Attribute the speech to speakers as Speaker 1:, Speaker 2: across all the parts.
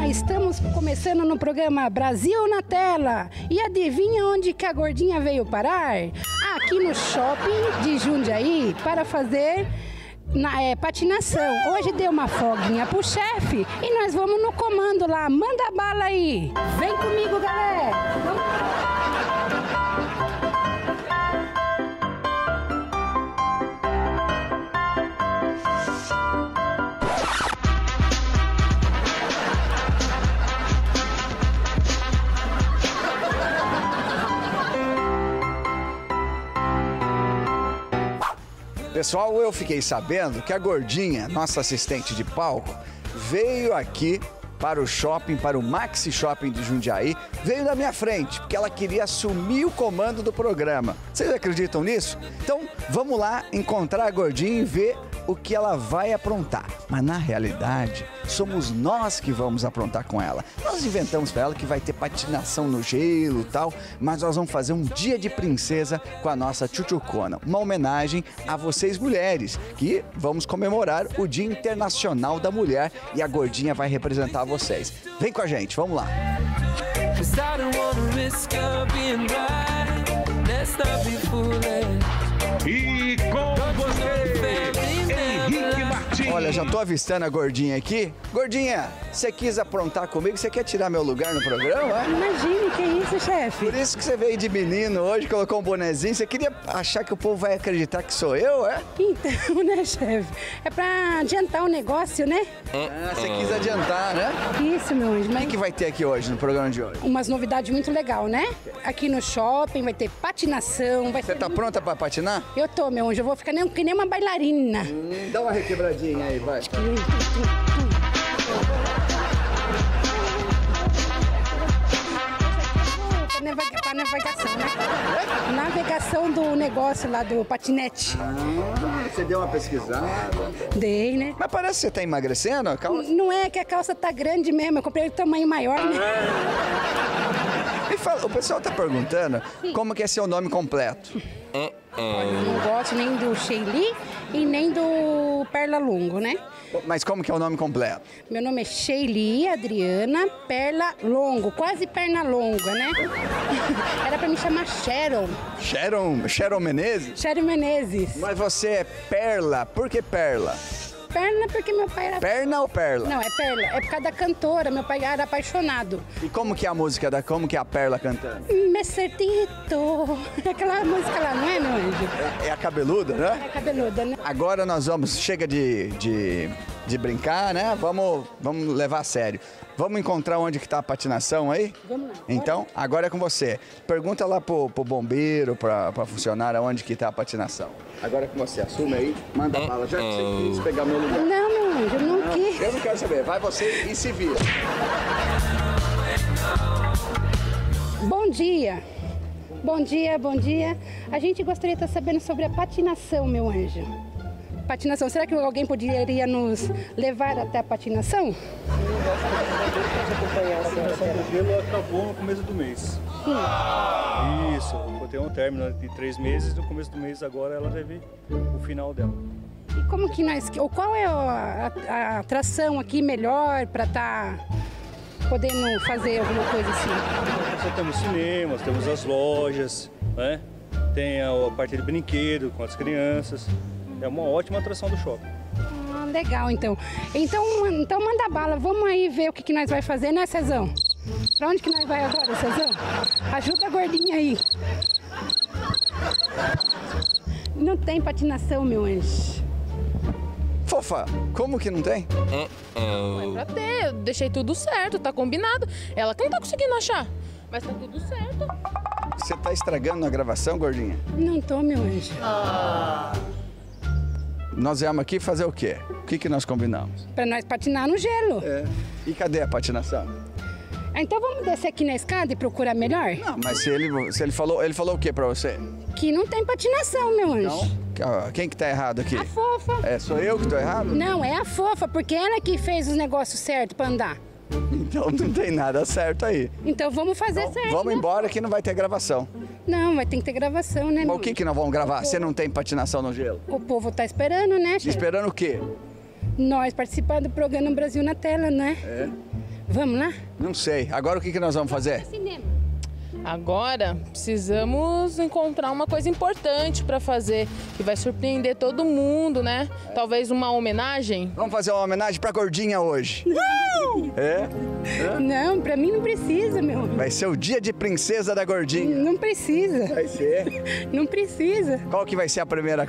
Speaker 1: Estamos começando no programa Brasil na Tela. E adivinha onde que a gordinha veio parar? Aqui no shopping de Jundiaí para fazer patinação. Hoje deu uma folguinha pro chefe e nós vamos no comando lá. Manda bala aí. Vem comigo, galera.
Speaker 2: Pessoal, eu fiquei sabendo que a gordinha, nossa assistente de palco, veio aqui para o shopping, para o Maxi Shopping de Jundiaí, veio na minha frente, porque ela queria assumir o comando do programa. Vocês acreditam nisso? Então, vamos lá encontrar a gordinha e ver o que ela vai aprontar. Mas na realidade, somos nós que vamos aprontar com ela. Nós inventamos para ela que vai ter patinação no gelo e tal, mas nós vamos fazer um dia de princesa com a nossa tchutchucona. Uma homenagem a vocês mulheres, que vamos comemorar o Dia Internacional da Mulher e a gordinha vai representar vocês. Vem com a gente, vamos lá.
Speaker 3: E com você, Henrique Martins.
Speaker 2: Olha, já tô avistando a gordinha aqui. Gordinha, você quis aprontar comigo? Você quer tirar meu lugar no programa?
Speaker 1: Imagine, que isso, chefe?
Speaker 2: Por isso que você veio de menino hoje, colocou um bonezinho. Você queria achar que o povo vai acreditar que sou eu, é?
Speaker 1: Então, né, chefe? É pra adiantar o negócio, né?
Speaker 2: Ah, você quis adiantar, né?
Speaker 1: Isso, meu anjo.
Speaker 2: O que vai ter aqui hoje, no programa de hoje?
Speaker 1: Umas novidades muito legais, né? Aqui no shopping vai ter patinação, vai
Speaker 2: Você
Speaker 1: ter...
Speaker 2: tá pronta pra patinar?
Speaker 1: Eu tô, meu anjo. Eu vou ficar que nem uma bailarina.
Speaker 2: Dá uma requebradinha aí, vai.
Speaker 1: Pra navegação, né? Navegação do negócio lá do patinete.
Speaker 2: Você deu uma pesquisada?
Speaker 1: Dei, né?
Speaker 2: Mas parece que você tá emagrecendo, a calça.
Speaker 1: Não é que a calça tá grande mesmo, eu comprei o tamanho maior, né?
Speaker 2: Me fala, o pessoal tá perguntando como que é seu nome completo.
Speaker 1: Olha, eu não gosto nem do Sheili e nem do Perla Longo, né?
Speaker 2: Mas como que é o nome completo?
Speaker 1: Meu nome é Sheili Adriana Perla Longo, quase perna longa, né? Era pra me chamar Sharon.
Speaker 2: Sharon Menezes?
Speaker 1: Sharon Menezes.
Speaker 2: Mas você é Perla, por que Perla?
Speaker 1: Perna porque meu pai era...
Speaker 2: Perna ou Perla?
Speaker 1: Não, é Perla. É por causa da cantora, meu pai era apaixonado.
Speaker 2: E como que é a música como que é a Perla cantando?
Speaker 1: Me certito. Aquela música lá, não é, meu anjo?
Speaker 2: É a cabeluda, né?
Speaker 1: É cabeluda, né?
Speaker 2: Agora nós vamos, chega de brincar, né? Vamos levar a sério. Vamos encontrar onde que tá a patinação aí?
Speaker 1: Vamos lá.
Speaker 2: Então, agora é com você. Pergunta lá pro bombeiro, pra funcionária, onde que tá a patinação. Agora é com você, assume aí, manda bala. Já que você quis pegar meu lugar.
Speaker 1: Não, meu anjo, eu não quis.
Speaker 2: Eu não quero saber, vai você e se vira.
Speaker 1: Bom dia. Bom dia, bom dia. A gente gostaria de estar sabendo sobre a patinação, meu anjo. Patinação, será que alguém poderia nos levar até a patinação?
Speaker 4: A patinação do gelo acabou no começo do mês.
Speaker 1: Sim.
Speaker 4: Isso, tem um término de 3 meses, no começo do mês agora ela deve o final dela.
Speaker 1: E como que nós... Ou qual é a atração aqui melhor para estar podendo fazer alguma coisa assim?
Speaker 4: Nós temos cinemas, temos as lojas, né? Tem a parte de brinquedo com as crianças. É uma ótima atração do shopping.
Speaker 1: Ah, legal, então. Então manda bala, vamos aí ver o que nós vai fazer, né, Cezão? Pra onde que nós vai agora, Cezão? Ajuda a gordinha aí. Não tem patinação, meu anjo.
Speaker 2: Fofa, como que não tem?
Speaker 5: Vai pra ter, eu deixei tudo certo, tá combinado. Ela que não tá conseguindo achar, mas tá tudo certo.
Speaker 2: Você tá estragando a gravação, gordinha?
Speaker 1: Não tô, meu anjo.
Speaker 2: Nós viemos aqui fazer o quê? O que nós combinamos?
Speaker 1: Pra nós patinar no gelo.
Speaker 2: É. E cadê a patinação?
Speaker 1: Então vamos descer aqui na escada e procurar melhor?
Speaker 2: Não, mas se ele falou o quê pra você?
Speaker 1: Que não tem patinação, meu anjo.
Speaker 2: Então, quem que tá errado aqui?
Speaker 1: A fofa.
Speaker 2: É, sou eu que tô errado?
Speaker 1: Não, é a fofa, porque ela que fez os negócios certos pra andar.
Speaker 2: Então não tem nada certo aí.
Speaker 1: Então vamos fazer certo.
Speaker 2: Vamos
Speaker 1: né?
Speaker 2: embora que não vai ter gravação.
Speaker 1: Não, vai ter que ter gravação, né?
Speaker 2: Mas
Speaker 1: meu
Speaker 2: o que nós vamos gravar? Você não tem patinação no gelo?
Speaker 1: O povo tá esperando, né, chefe?
Speaker 2: Esperando o quê?
Speaker 1: Nós participando do programa Brasil na Tela, né?
Speaker 2: É.
Speaker 1: Vamos lá?
Speaker 2: Não sei. Agora o que nós vamos fazer?
Speaker 1: Cinema.
Speaker 5: Agora, precisamos encontrar uma coisa importante para fazer, que vai surpreender todo mundo, né? Talvez uma homenagem.
Speaker 2: Vamos fazer uma homenagem pra gordinha hoje. É?
Speaker 1: Não, pra mim não precisa, meu.
Speaker 2: Vai ser o dia de princesa da gordinha.
Speaker 1: Não precisa.
Speaker 2: Vai ser.
Speaker 1: Não precisa.
Speaker 2: Qual que vai ser a primeira?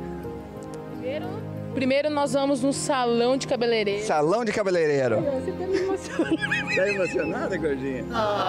Speaker 5: Primeiro nós vamos no salão de cabeleireiro.
Speaker 2: Salão de cabeleireiro.
Speaker 1: Você tá me emocionando.
Speaker 2: Tá emocionada, gordinha?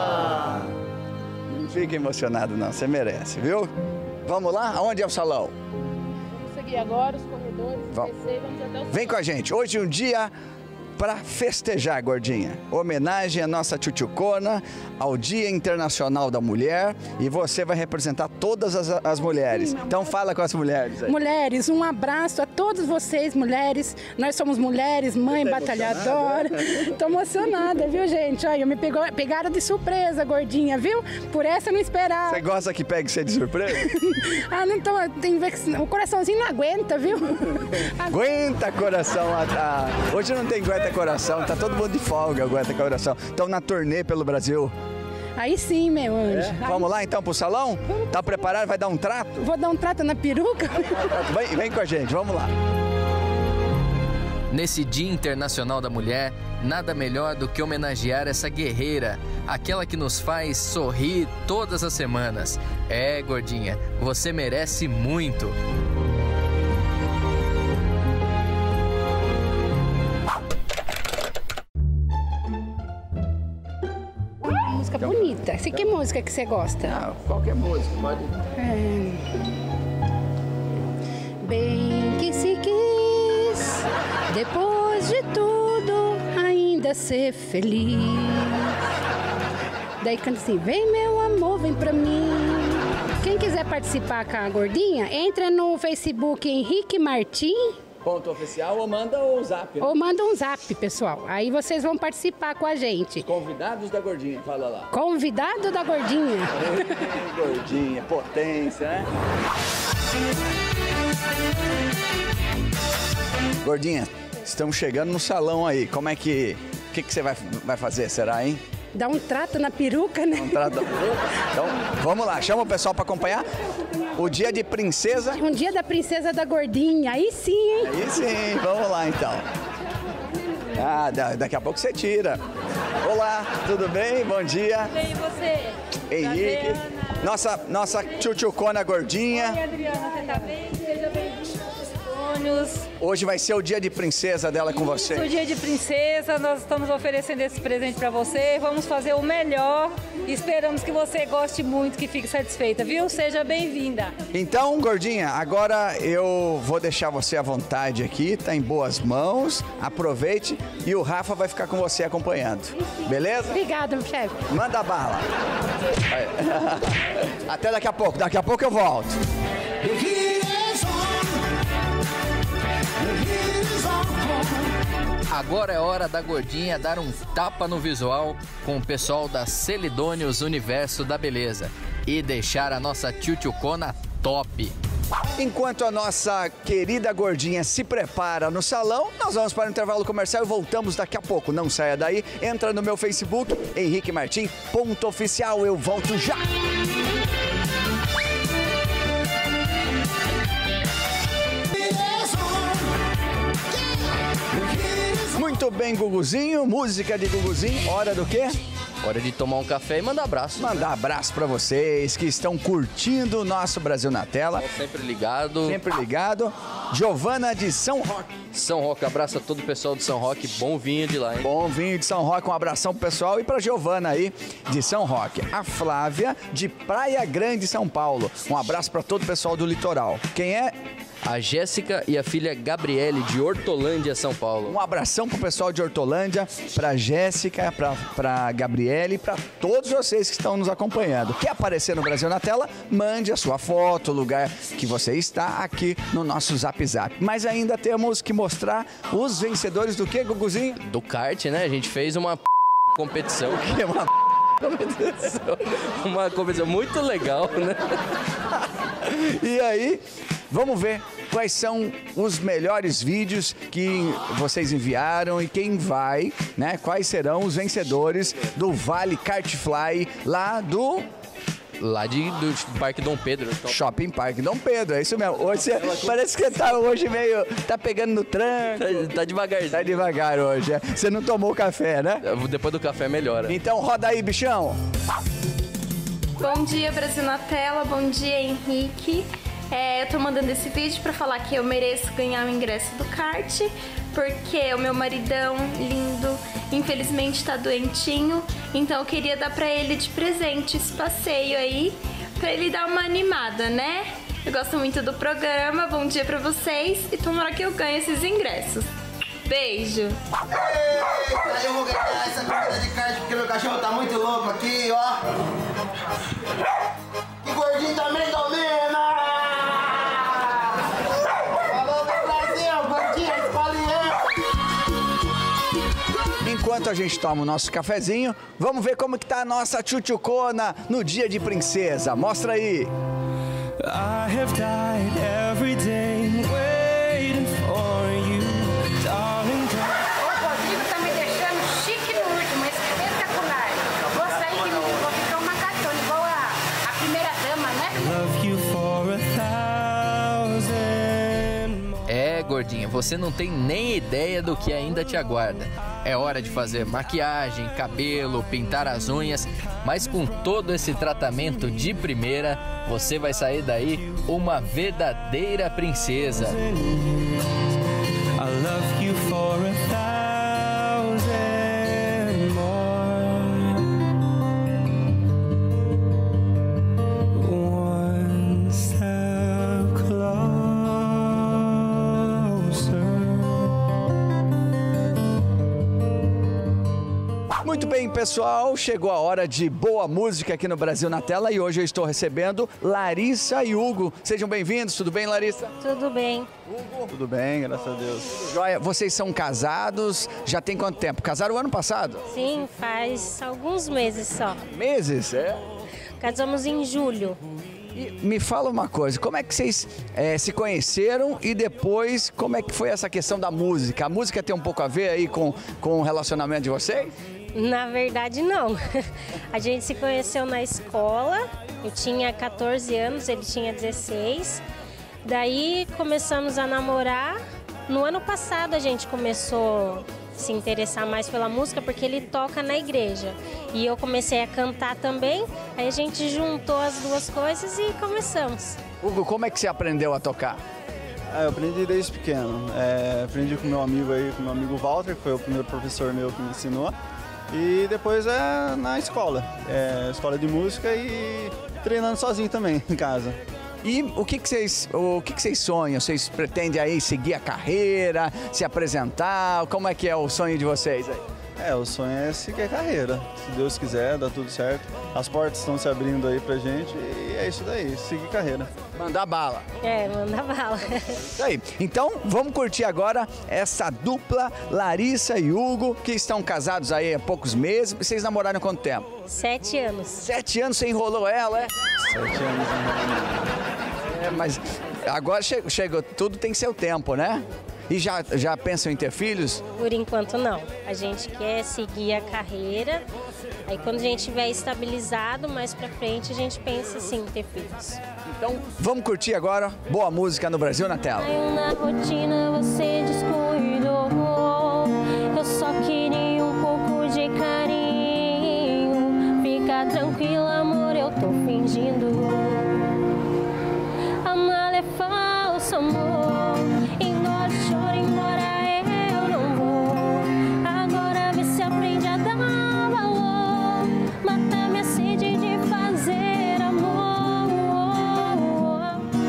Speaker 2: Não fica emocionado não, você merece, viu? Vamos lá? Aonde é o salão?
Speaker 5: Vamos seguir agora os corredores,
Speaker 2: Vamos.
Speaker 5: descer e vamos até o
Speaker 2: Vem com a gente. Hoje é um dia para festejar, gordinha. Homenagem à nossa tchutchucona, ao Dia Internacional da Mulher, e você vai representar todas as mulheres. Então fala com as mulheres aí.
Speaker 1: Mulheres, um abraço a todos vocês, mulheres. Nós somos mulheres, mãe
Speaker 2: Tá
Speaker 1: batalhadora. Tô emocionada, viu, gente? Olha, pegaram de surpresa, gordinha, viu? Por essa eu não esperava.
Speaker 2: Você gosta que pegue você de surpresa?
Speaker 1: Ah, não tô. O coraçãozinho não aguenta, viu?
Speaker 2: Aguenta, coração. Hoje não tem aguenta coração, tá todo mundo de folga, aguenta coração. Estão na turnê pelo Brasil.
Speaker 1: Aí sim, meu anjo.
Speaker 2: Vamos lá então pro salão? Tá preparado? Vai dar um trato?
Speaker 1: Vou dar um trato na peruca.
Speaker 2: Vem com a gente, vamos lá.
Speaker 6: Nesse Dia Internacional da Mulher, nada melhor do que homenagear essa guerreira, aquela que nos faz sorrir todas as semanas. É, gordinha, você merece muito.
Speaker 1: Música bonita. Que música que você gosta?
Speaker 2: Qualquer música, pode.
Speaker 1: Bem que se quis, depois de tudo, ainda ser feliz. Daí canta assim, vem meu amor, vem pra mim. Quem quiser participar com a gordinha, entra no Facebook Henrique Martim.
Speaker 2: Ponto oficial ou manda um zap.
Speaker 1: Ou manda um zap, pessoal. Aí vocês vão participar com a gente.
Speaker 2: Convidados da gordinha, fala lá.
Speaker 1: Convidado da gordinha.
Speaker 2: Gordinha, potência, né? Gordinha, estamos chegando no salão aí. Como é que... O que você vai fazer, será, hein?
Speaker 1: Dá um trato na peruca, né?
Speaker 2: Um trato... Então, vamos lá. Chama o pessoal para acompanhar. O dia de princesa.
Speaker 1: Um dia da princesa da gordinha. Aí sim, hein?
Speaker 2: Aí sim. Vamos lá, então. Ah, daqui a pouco você tira. Olá, tudo bem? Bom dia.
Speaker 7: Bem, e você?
Speaker 2: Henrique. Nossa tchutchucona gordinha.
Speaker 7: Oi, Adriana, você tá bem? Seja bem-vinda aos Estônios.
Speaker 2: Hoje vai ser o dia de princesa dela com você.
Speaker 7: O dia de princesa, nós estamos oferecendo esse presente para você. Vamos fazer o melhor. Esperamos que você goste muito, que fique satisfeita, viu? Seja bem-vinda.
Speaker 2: Então, gordinha, agora eu vou deixar você à vontade aqui, tá em boas mãos. Aproveite e o Rafa vai ficar com você acompanhando. Beleza?
Speaker 1: Obrigada, meu chefe.
Speaker 2: Manda bala. Até daqui a pouco eu volto.
Speaker 6: Agora é hora da gordinha dar um tapa no visual com o pessoal da Celidônios Universo da Beleza e deixar a nossa tchutchucona top.
Speaker 2: Enquanto a nossa querida gordinha se prepara no salão, nós vamos para o intervalo comercial e voltamos daqui a pouco. Não saia daí, entra no meu Facebook, Henrique Martim, ponto oficial, eu volto já! Muito bem, Guguzinho, música de Guguzinho, hora do quê?
Speaker 8: Hora de tomar um café e mandar abraço.
Speaker 2: Mandar abraço para vocês que estão curtindo o nosso Brasil na Tela.
Speaker 8: Sempre ligado.
Speaker 2: Sempre ligado. Giovana de São Roque.
Speaker 8: São Roque, abraço a todo o pessoal de São Roque. Bom vinho de lá, hein?
Speaker 2: Bom vinho de São Roque, um abração pro pessoal e pra Giovana aí de São Roque. A Flávia de Praia Grande, São Paulo. Um abraço para todo o pessoal do litoral. Quem é?
Speaker 8: A Jéssica e a filha Gabriele de Hortolândia, São Paulo.
Speaker 2: Um abração pro pessoal de Hortolândia, pra Jéssica, pra Gabriele e pra todos vocês que estão nos acompanhando. Quer aparecer no Brasil na Tela? Mande a sua foto, o lugar que você está aqui no nosso Zap Zap. Mas ainda temos que mostrar os vencedores do que, Guguzinho?
Speaker 8: Do kart, né? A gente fez uma competição.
Speaker 2: O que é uma
Speaker 8: Uma competição muito legal, né?
Speaker 2: E aí, vamos ver quais são os melhores vídeos que vocês enviaram e quem vai, né? Quais serão os vencedores do Vale Kartfly lá do
Speaker 8: Parque Dom Pedro.
Speaker 2: Shopping Parque Dom Pedro, é isso mesmo. Hoje parece que você tá hoje meio... tá pegando no tranco.
Speaker 8: Tá devagarzinho.
Speaker 2: Tá devagar hoje, é. Você não tomou café, né?
Speaker 8: Depois do café melhora.
Speaker 2: Então roda aí, bichão.
Speaker 9: Bom dia, Brasil na tela. Bom dia, Henrique. Eu tô mandando esse vídeo pra falar que eu mereço ganhar o ingresso do kart, porque o meu maridão lindo, infelizmente, tá doentinho. Então eu queria dar pra ele de presente esse passeio aí, pra ele dar uma animada, né? Eu gosto muito do programa. Bom dia pra vocês e tomara que eu ganhe esses ingressos. Beijo!
Speaker 10: Eita, eu vou ganhar essa corrida de kart porque meu cachorro tá muito louco aqui, ó. Que gordinho também domina! Falou, meu Brasil, gordinho, escolhe eu!
Speaker 2: Enquanto a gente toma o nosso cafezinho, vamos ver como que tá a nossa tchutchucona no dia de princesa. Mostra aí!
Speaker 11: I have died every day waiting for you, darling.
Speaker 1: O Rodrigo tá me deixando chique no último, espetacular. Vou sair de mim, vou ficar uma gatona igual a primeira dama, né?
Speaker 11: Love you for 1,000.
Speaker 6: Gordinha, você não tem nem ideia do que ainda te aguarda. É hora de fazer maquiagem, cabelo, pintar as unhas, mas com todo esse tratamento de primeira, você vai sair daí uma verdadeira princesa.
Speaker 11: I love you for 1,000 more. One step closer.
Speaker 2: Muito bem, pessoal, chegou a hora de boa música aqui no Brasil na Tela e hoje eu estou recebendo Larissa e Hugo. Sejam bem-vindos, tudo bem, Larissa?
Speaker 12: Tudo bem.
Speaker 2: Hugo?
Speaker 4: Tudo bem, graças a Deus.
Speaker 2: Joia, vocês são casados, já tem quanto tempo? Casaram o ano passado?
Speaker 12: Sim, faz alguns meses só.
Speaker 2: Meses, é?
Speaker 12: Casamos em julho.
Speaker 2: E me fala uma coisa, como é que vocês se conheceram e depois como é que foi essa questão da música? A música tem um pouco a ver aí com o relacionamento de vocês?
Speaker 12: Na verdade, não. A gente se conheceu na escola, eu tinha 14 anos, ele tinha 16. Daí começamos a namorar. No ano passado a gente começou a se interessar mais pela música porque ele toca na igreja. E eu comecei a cantar também, aí a gente juntou as duas coisas e começamos.
Speaker 2: Hugo, como é que você aprendeu a tocar?
Speaker 4: Eu aprendi desde pequeno. Aprendi com meu amigo aí, com meu amigo Walter, que foi o primeiro professor meu que me ensinou. E depois na escola. Escola de música e treinando sozinho também em casa.
Speaker 2: E o que vocês sonham? Vocês pretendem aí seguir a carreira, se apresentar? Como é que é o sonho de vocês aí?
Speaker 4: O sonho é seguir a carreira. Se Deus quiser, dá tudo certo. As portas estão se abrindo aí pra gente e é isso daí, seguir carreira.
Speaker 2: Mandar bala.
Speaker 12: Manda bala.
Speaker 2: Isso aí. Então, vamos curtir agora essa dupla, Larissa e Hugo, que estão casados aí há poucos meses. Vocês namoraram há quanto tempo?
Speaker 12: 7 anos.
Speaker 2: 7 anos você enrolou ela, é?
Speaker 4: 7 anos enrolando.
Speaker 2: Mas agora chegou, tudo tem seu tempo, né? E já pensam em ter filhos?
Speaker 12: Por enquanto não. A gente quer seguir a carreira. Aí quando a gente estiver estabilizado, mais pra frente a gente pensa assim em ter filhos.
Speaker 2: Então vamos curtir agora boa música no Brasil na Tela.
Speaker 12: Na rotina você descuidou. Eu só queria um pouco de carinho. Fica tranquila, amor, eu tô fingindo. Amar é falso, amor. Choro, embora eu não vou. Agora vê se aprende a dar valor. Mata minha sede de fazer amor.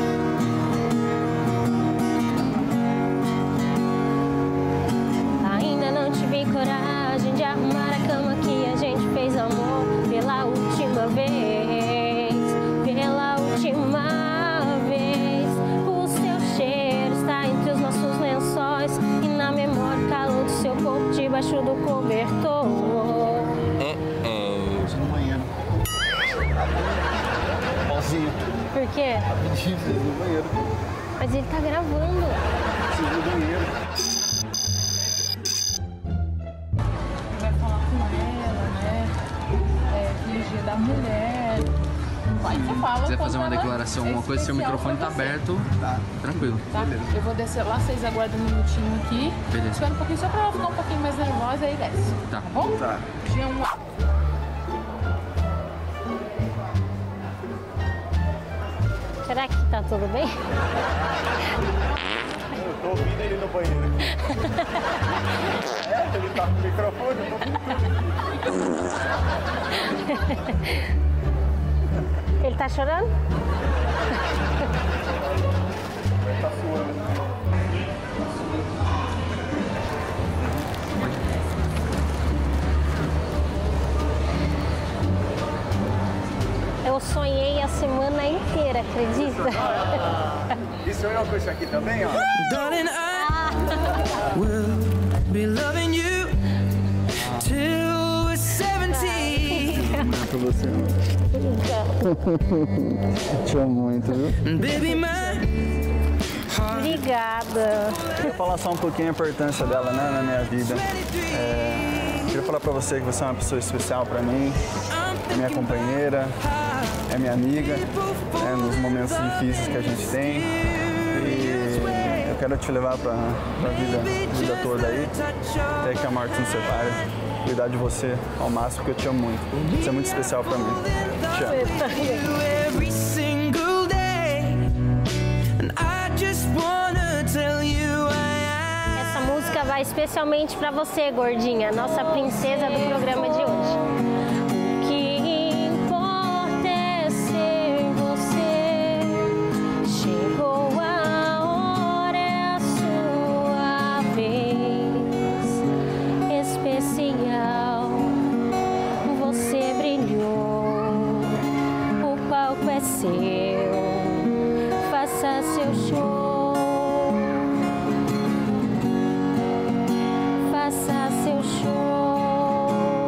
Speaker 12: Ainda não tive coragem de arrumar a cama que a gente fez amor pela última vez. Pela última vez. O seu cheiro está entre os nossos lençóis e na memória o calor do seu corpo debaixo do cobertor.
Speaker 4: No banheiro. Pauzinho.
Speaker 12: Por quê?
Speaker 4: No banheiro.
Speaker 12: Mas ele tá gravando.
Speaker 4: Preciso do dinheiro.
Speaker 5: Vai falar com ela, né? Dia da mulher. Vai, você fala.
Speaker 8: Se quiser fazer uma
Speaker 5: quando
Speaker 8: declaração, alguma coisa, seu microfone tá aberto. Tá. Tranquilo.
Speaker 5: Tá? Eu vou descer lá, vocês aguardam um minutinho aqui.
Speaker 8: Beleza.
Speaker 5: Espera um pouquinho só pra ela ficar um pouquinho mais nervosa e desce.
Speaker 8: Tá.
Speaker 5: Tá bom?
Speaker 4: Tá.
Speaker 5: Dia 1.
Speaker 12: Será que tá tudo bem?
Speaker 4: Eu tô ouvindo ele no banheiro. Ele tá com o microfone, eu tô ouvindo.
Speaker 12: Ele tá chorando?
Speaker 4: Ele tá suando.
Speaker 12: Eu sonhei a semana inteira, acredita?
Speaker 4: E sonhou com isso aqui também, ó?
Speaker 11: Darling, I will be loving you till we're 70.
Speaker 4: Não é pra você, não. Te amo muito, viu?
Speaker 11: Baby, my
Speaker 12: Obrigada.
Speaker 4: Queria falar só um pouquinho a importância dela, né, na minha vida. Queria falar pra você que você é uma pessoa especial pra mim, é minha companheira, é minha amiga, nos momentos difíceis que a gente tem. E eu quero te levar pra vida toda aí, até que a morte nos separe. Cuidar de você ao máximo, porque eu te amo muito. Você é muito especial pra mim. Te amo.
Speaker 11: every single day, and I just wanna tell you
Speaker 12: Essa música vai especialmente pra você, gordinha, nossa princesa do programa de hoje. O que importa é ser você. Chegou a hora, é a sua vez especial. Você brilhou, o palco é seu. Faça seu show. Faça seu show.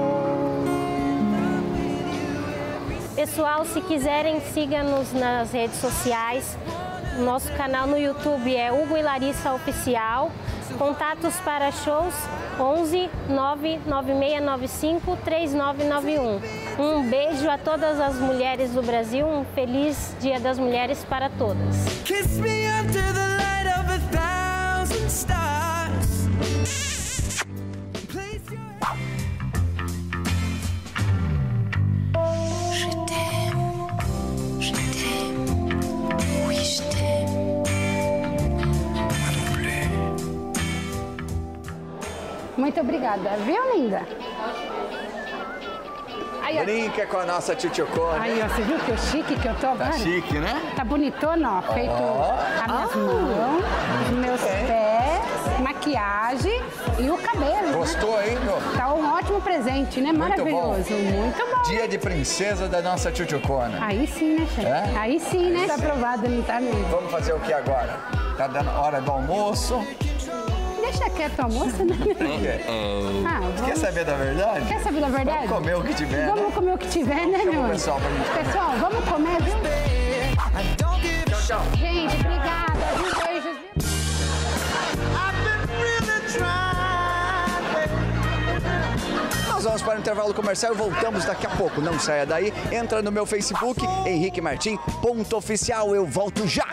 Speaker 12: Pessoal, se quiserem, siga-nos nas redes sociais. Nosso canal no YouTube é Hugo e Larissa Oficial. Contatos para shows 11 99695 3991. Um beijo a todas as mulheres do Brasil. Um feliz Dia das Mulheres para todas.
Speaker 11: kiss me under the light of 1,000 stars. Place your
Speaker 1: Muito obrigada, viu, linda? Aí, ó.
Speaker 2: Brinca com a nossa tchutchucona.
Speaker 1: Aí, ó, você viu que chique que eu tô agora?
Speaker 2: Tá chique, né?
Speaker 1: Tá bonitona, ó. Feito as minhas mãos, os meus pés, maquiagem e o cabelo.
Speaker 2: Gostou, hein, meu?
Speaker 1: Tá um ótimo presente, né? Maravilhoso. Muito bom.
Speaker 2: Dia de princesa da nossa tchutchucona.
Speaker 1: Aí sim, né, chefe?
Speaker 2: É?
Speaker 1: Aí sim, né? Tá aprovado, não tá mesmo.
Speaker 2: Vamos fazer o que agora? Tá dando hora do almoço.
Speaker 1: Deixa quieto a moça, né?
Speaker 2: Por quê? Quer saber da verdade?
Speaker 1: Quer saber da verdade?
Speaker 2: Vamos comer o que tiver,
Speaker 1: Vamos
Speaker 2: né?
Speaker 1: comer o que tiver, né,
Speaker 2: Chama
Speaker 1: meu
Speaker 2: o
Speaker 1: anjo?
Speaker 2: pessoal pra gente comer.
Speaker 1: Pessoal, vamos comer, viu?
Speaker 2: Tchau, tchau.
Speaker 1: Gente, obrigada, viu? Beijos, viu?
Speaker 2: Nós vamos para o intervalo comercial e voltamos daqui a pouco. Não saia daí. Entra no meu Facebook, Henrique Martim, .oficial. Eu volto já.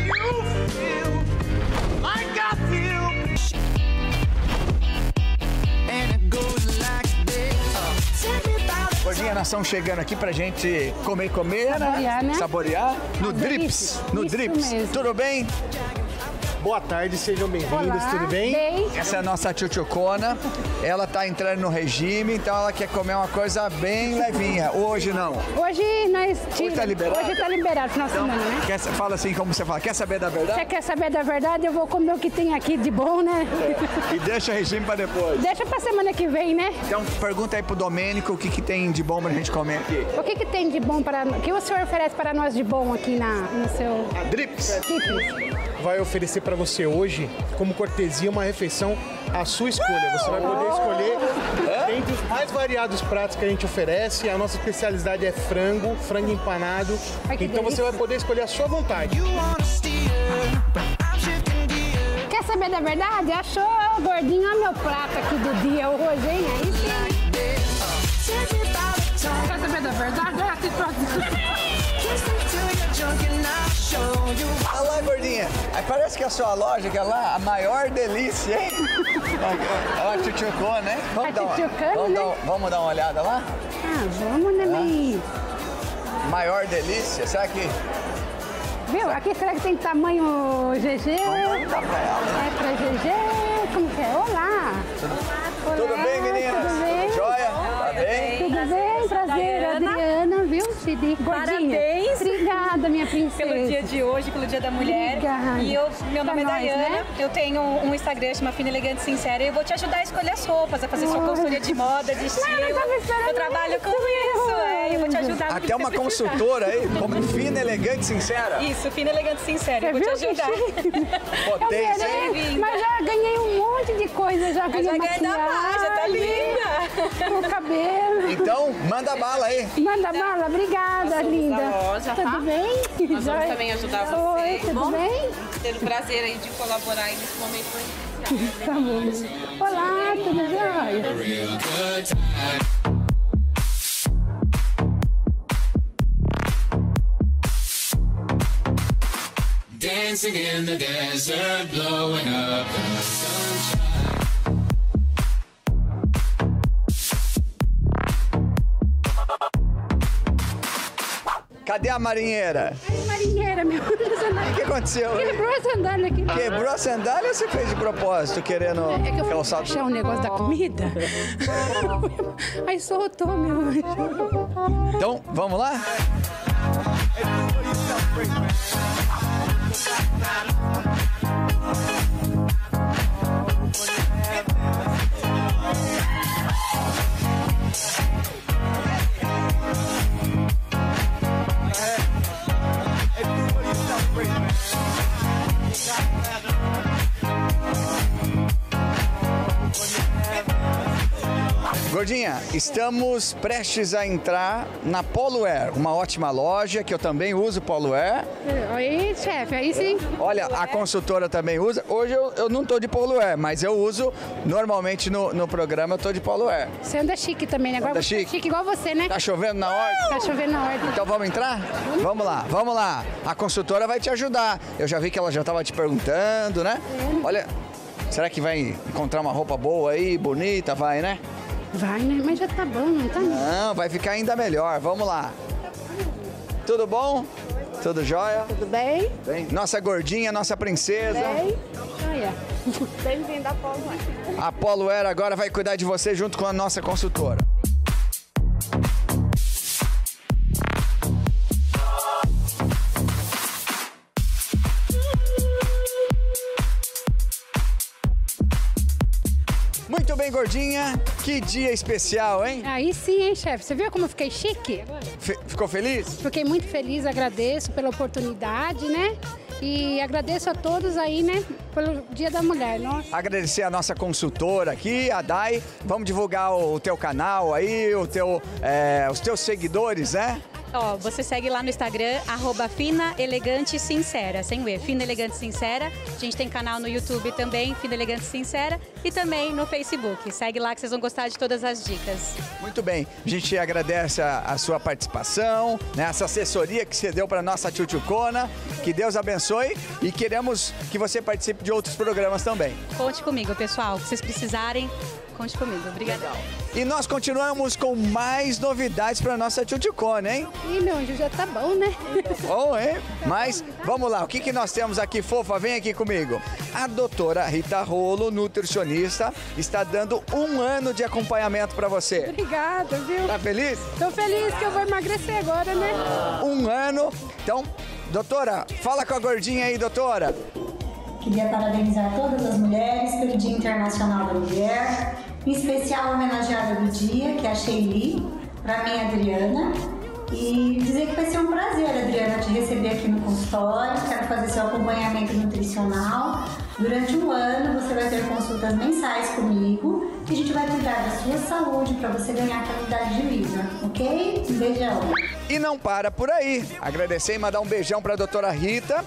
Speaker 2: Gordinha Nação chegando aqui pra gente comer,
Speaker 1: Saborear, né?
Speaker 2: Saborear. No
Speaker 1: Delícia.
Speaker 2: Drips. No
Speaker 1: Isso
Speaker 2: Drips.
Speaker 1: mesmo.
Speaker 2: Tudo bem?
Speaker 13: Boa tarde, sejam bem-vindos,
Speaker 1: Olá,
Speaker 13: tudo bem?
Speaker 2: Essa é a nossa tchutchucona. Ela tá entrando no regime, então ela quer comer uma coisa bem levinha. Hoje não.
Speaker 1: Hoje nós...
Speaker 2: Hoje tá liberado?
Speaker 1: Hoje tá liberado, final de semana, né?
Speaker 2: Fala assim como você fala. Quer saber da verdade?
Speaker 1: Você quer saber da verdade? Eu vou comer o que tem aqui de bom, né?
Speaker 2: E deixa o regime pra depois.
Speaker 1: Deixa pra semana que vem, né?
Speaker 2: Então pergunta aí pro Domênico o que tem de bom pra gente comer aqui.
Speaker 1: O que tem de bom para... O que o senhor oferece para nós de bom aqui no seu...
Speaker 2: Drips.
Speaker 1: Drips.
Speaker 13: Vai oferecer para você hoje, como cortesia, uma refeição à sua escolha. Você vai poder escolher dentre os mais variados pratos que a gente oferece. A nossa especialidade é frango empanado.
Speaker 1: Ai, que
Speaker 13: Então você
Speaker 1: delícia.
Speaker 13: vai poder escolher à sua vontade.
Speaker 11: you wanna steer.
Speaker 1: saber da verdade? Achou, gordinho, olha meu prato aqui do dia hoje, hein? Aí sim. Quer saber da verdade? Olha aqui
Speaker 2: Olha lá, gordinha. Aí parece que a sua loja, que é lá, a maior delícia, hein? Olha a tchutchucona, hein? Vamos dar uma olhada lá?
Speaker 1: Ah, vamos, né, bem?
Speaker 2: Maior delícia, será que...
Speaker 1: Viu? Aqui será que tem tamanho GG? É pra GG? Como que é? Olá!
Speaker 2: Tudo bem, meninas?
Speaker 1: Tudo bem?
Speaker 2: Tudo jóia? Tá bem?
Speaker 1: Tudo bem? Prazer, Adriana, viu, Chidi?
Speaker 14: Parabéns!
Speaker 1: Obrigada, minha princesa.
Speaker 14: Pelo dia de hoje, pelo Dia da Mulher.
Speaker 1: Obrigada.
Speaker 14: E meu nome é Daiana,
Speaker 1: né?
Speaker 14: eu tenho um Instagram, chama Fina Elegante Sincera, e eu vou te ajudar a escolher as roupas, a fazer sua consultoria de moda, de estilo. Eu trabalho com isso, eu vou te ajudar.
Speaker 2: Até uma consultora aí, como Fina, Elegante, Sincera.
Speaker 14: Isso, Fina Elegante Sincera, eu vou te ajudar.
Speaker 2: Potência, hein?
Speaker 1: Mas já ganhei um monte de coisa, já ganhei
Speaker 14: maquiagem, já tá linda.
Speaker 1: O cabelo.
Speaker 2: Então, manda bala aí.
Speaker 1: Manda bala, obrigada, linda.
Speaker 15: Loja,
Speaker 1: tudo
Speaker 15: tá?
Speaker 1: bem?
Speaker 15: Nós vamos também ajudar você.
Speaker 1: Oi, tudo bem?
Speaker 15: Ter o prazer aí de colaborar aí nesse momento tão especial.
Speaker 1: Tá bom. Olá, tudo jóia?
Speaker 11: Dancing in the desert, blowing up in the sunshine.
Speaker 2: Cadê a marinheira?
Speaker 1: Ai, marinheira, meu.
Speaker 2: O que aconteceu?
Speaker 1: Quebrou a sandália aqui.
Speaker 2: Quebrou a sandália ou você fez de propósito, querendo
Speaker 1: É que eu fui
Speaker 2: calçado?
Speaker 1: achar um negócio da comida. Aí soltou, meu anjo.
Speaker 2: Então, vamos lá? Gordinha, estamos prestes a entrar na Polo Air, uma ótima loja que eu também uso Polo Air.
Speaker 1: Aí, chefe, aí sim.
Speaker 2: Olha, a consultora também usa. Hoje eu não tô de Polo Air, mas eu uso normalmente no programa, eu tô de Polo Air.
Speaker 1: Você anda chique também, né? Igual
Speaker 2: Anda
Speaker 1: você,
Speaker 2: chique?
Speaker 1: chique igual você, né?
Speaker 2: Tá chovendo na horta?
Speaker 1: Tá chovendo na horta.
Speaker 2: Então vamos entrar? Vamos lá, vamos lá. A consultora vai te ajudar. Eu já vi que ela já tava te perguntando, né? Olha, será que vai encontrar uma roupa boa aí, bonita? Vai, né?
Speaker 1: Vai, né? Mas já tá bom, não tá?
Speaker 2: Não, vai ficar ainda melhor. Vamos lá. Tudo bom? Tudo jóia?
Speaker 1: Tudo bem?
Speaker 2: Bem. Nossa gordinha, nossa princesa.
Speaker 1: Bem. Olha. Bem-vinda à Polo Air.
Speaker 2: A Polo Air agora vai cuidar de você junto com a nossa consultora. Muito bem, gordinha. Que dia especial, hein?
Speaker 1: Aí sim, hein, chefe? Você viu como eu fiquei chique?
Speaker 2: Ficou feliz?
Speaker 1: Fiquei muito feliz, agradeço pela oportunidade, né? E agradeço a todos aí, né, pelo Dia da Mulher. Nossa.
Speaker 2: Agradecer a nossa consultora aqui, a Dai. Vamos divulgar o teu canal aí, os teus seguidores, né?
Speaker 14: Ó, você segue lá no Instagram, @FinaEleganteSincera, sem o E, Fina Elegante Sincera. A gente tem canal no YouTube também, Fina Elegante Sincera, e também no Facebook. Segue lá que vocês vão gostar de todas as dicas.
Speaker 2: Muito bem, a gente agradece a sua participação, né, essa assessoria que você deu para nossa tchutchucona. Que Deus abençoe e queremos que você participe de outros programas também.
Speaker 14: Conte comigo, pessoal. Se vocês precisarem, conte comigo. Obrigada.
Speaker 2: E nós continuamos com mais novidades para nossa tchutchucona, hein?
Speaker 1: Ih, meu anjo, já tá bom, né?
Speaker 2: Bom, hein? Mas vamos lá, o que nós temos aqui, fofa? Vem aqui comigo. A doutora Rita Rolo, nutricionista, está dando 1 ano de acompanhamento para você.
Speaker 1: Obrigada, viu?
Speaker 2: Tá feliz?
Speaker 1: Tô feliz que eu vou emagrecer agora, né?
Speaker 2: 1 ano. Então, doutora, fala com a gordinha aí, doutora.
Speaker 16: Queria parabenizar todas as mulheres pelo Dia Internacional da Mulher, em especial a homenageada do dia, que é a Sheili, para mim, Adriana, e dizer que vai ser um prazer, Adriana, te receber aqui no consultório. Quero fazer seu acompanhamento nutricional. Durante 1 ano você vai ter consultas mensais comigo e a gente vai cuidar da sua saúde para você ganhar qualidade de vida, ok? Um beijão.
Speaker 2: E não para por aí. Agradecer e mandar um beijão para a doutora Rita.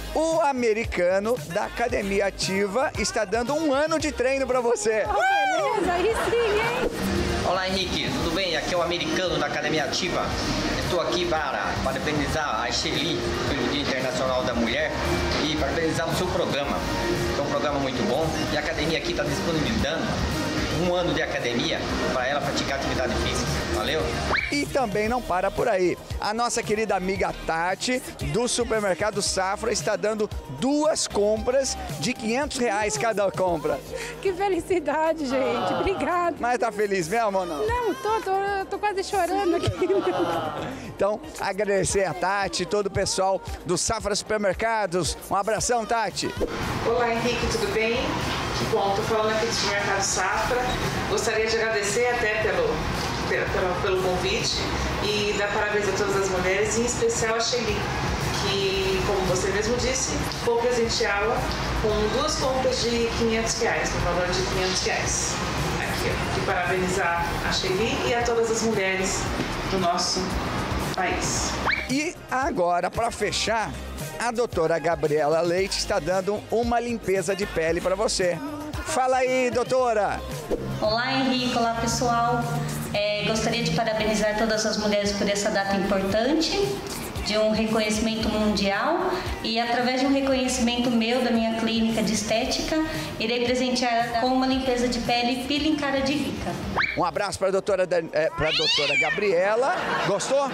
Speaker 2: O americano da Academia Ativa está dando 1 ano de treino para você.
Speaker 1: Beleza, aí sim, hein?
Speaker 17: Olá, Henrique, tudo bem? Aqui é o americano da Academia Ativa. Estou aqui para parabenizar a Shelly pelo Dia Internacional da Mulher e parabenizar o seu programa. É um programa muito bom e a academia aqui está disponibilizando 1 ano de academia para ela praticar atividade física. Valeu?
Speaker 2: E também não para por aí. A nossa querida amiga Tati, do supermercado Safra, está dando 2 compras de R$500 cada compra.
Speaker 1: Que felicidade, gente. Obrigada.
Speaker 2: Mas tá feliz mesmo ou não?
Speaker 1: Não, tô quase chorando aqui.
Speaker 2: Então, agradecer a Tati e todo o pessoal do Safra Supermercados. Um abração, Tati.
Speaker 15: Olá, Henrique, tudo bem? Que bom, tô falando aqui do supermercado Safra. Gostaria de agradecer até pelo convite e dar parabéns a todas as mulheres, em especial a Shelly, que, como você mesmo disse, vou presenteá-la com 2 compras de R$500, no valor de R$500. Aqui, ó, e parabenizar a Shelly e a todas as mulheres do nosso país.
Speaker 2: E agora, para fechar, a doutora Gabriela Leite está dando uma limpeza de pele para você. Fala aí, doutora!
Speaker 18: Olá, Henrique. Olá, pessoal. Gostaria de parabenizar todas as mulheres por essa data importante, de um reconhecimento mundial, e através de um reconhecimento meu da minha clínica de estética, irei presentear com uma limpeza de pele Peeling Cara de Rica.
Speaker 2: Um abraço para a doutora Gabriela. Gostou?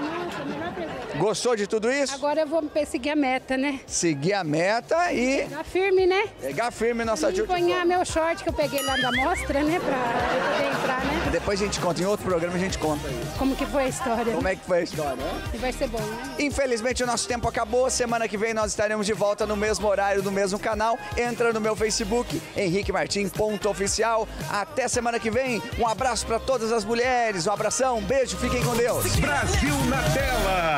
Speaker 2: Gostou de tudo isso?
Speaker 1: Agora eu vou seguir a meta, né?
Speaker 2: Seguir a meta e...
Speaker 1: Pegar firme, né?
Speaker 2: Pegar firme nossa
Speaker 1: ajuda. Empunhar meu short que eu peguei lá da mostra, né? Pra eu poder entrar, né?
Speaker 2: Depois a gente conta, em outro programa a gente conta isso.
Speaker 1: Como que foi a história?
Speaker 2: Como é que foi a história?
Speaker 1: E vai ser bom, né?
Speaker 2: Infelizmente o nosso tempo acabou. Semana que vem nós estaremos de volta no mesmo horário, no mesmo canal. Entra no meu Facebook, henriquemartim.oficial. Até semana que vem. Um abraço para todas as mulheres. Um abração, um beijo, fiquem com Deus.
Speaker 3: Brasil na tela.